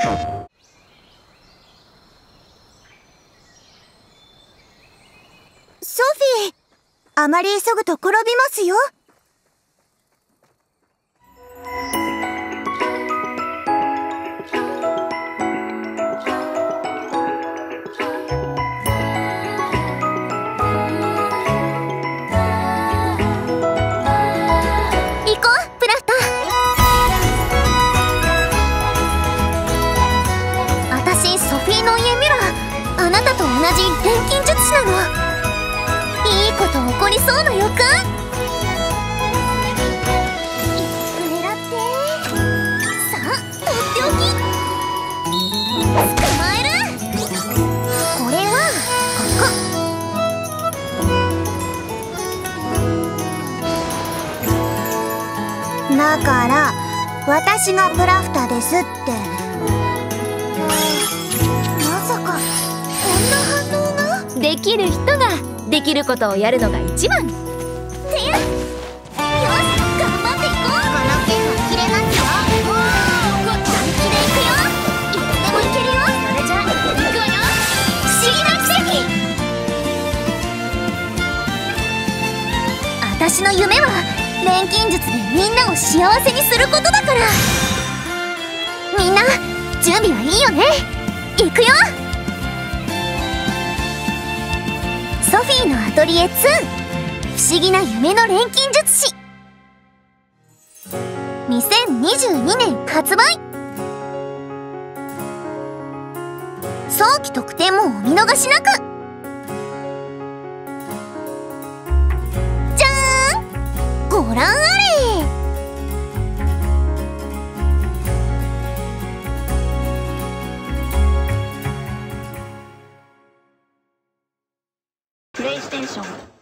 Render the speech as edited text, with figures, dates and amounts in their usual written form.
ソフィー、あまり急ぐと転びますよ。行こう、プラフタ。私、ソフィーの家ミラー、あなたと同じ錬金術師なの。いいこと起こりそうな予感。狙って、さあとっておき。捕まえる。これはここだから私がプラフタですって。まさかこんな反応が。 できる人ができることをやるのが一番。 よし、頑張っていこう。この剣は切れますよ。本気でいくよ。いつでもいけるよ。それじゃあいくわよ。不思議な奇跡。私の夢は錬金術でみんなを幸せにすることだから。みんな準備はいいよね。いくよ。ソフィーのアトリエ2、不思議な夢の錬金術師。2022年発売。早期特典もお見逃しなく。じゃーん、ご覧あれ。 プレイステーション